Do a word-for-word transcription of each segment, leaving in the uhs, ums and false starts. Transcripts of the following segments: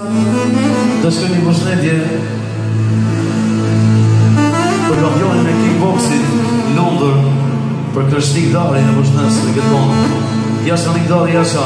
Do shkoj një përshëndetje për kampionin e kickboxit në Londër, për Krishtik Dari në Vështnes në këtë konë. Jasha Nik Dari, Jasha.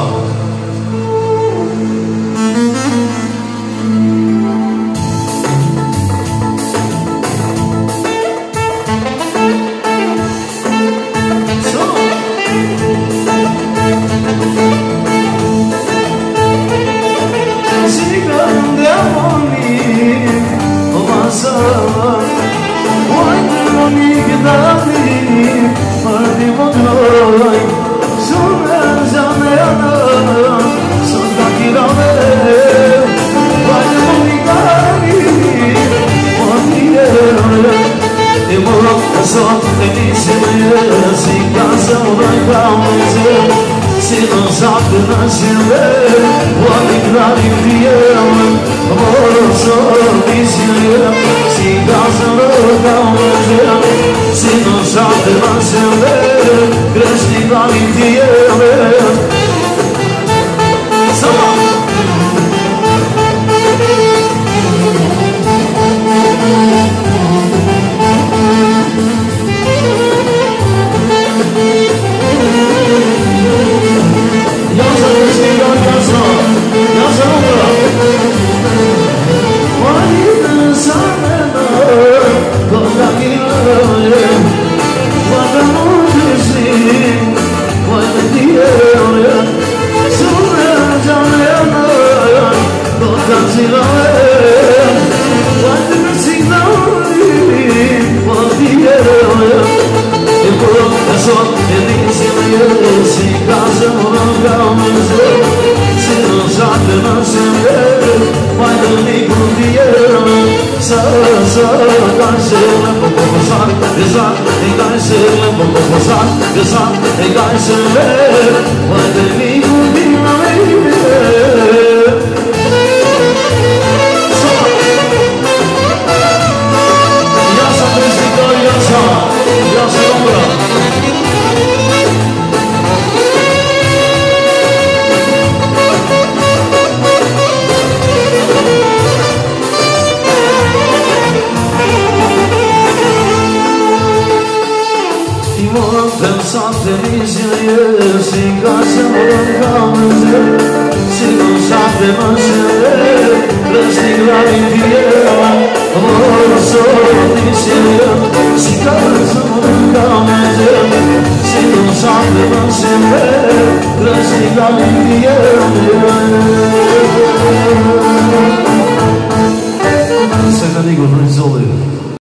Se não sabe nascer, pode entrar em fiel. Amor, só vicia, se casa não se não sabe nascer, cresce lá em fiel. Sejna Nigo, Brunzoli.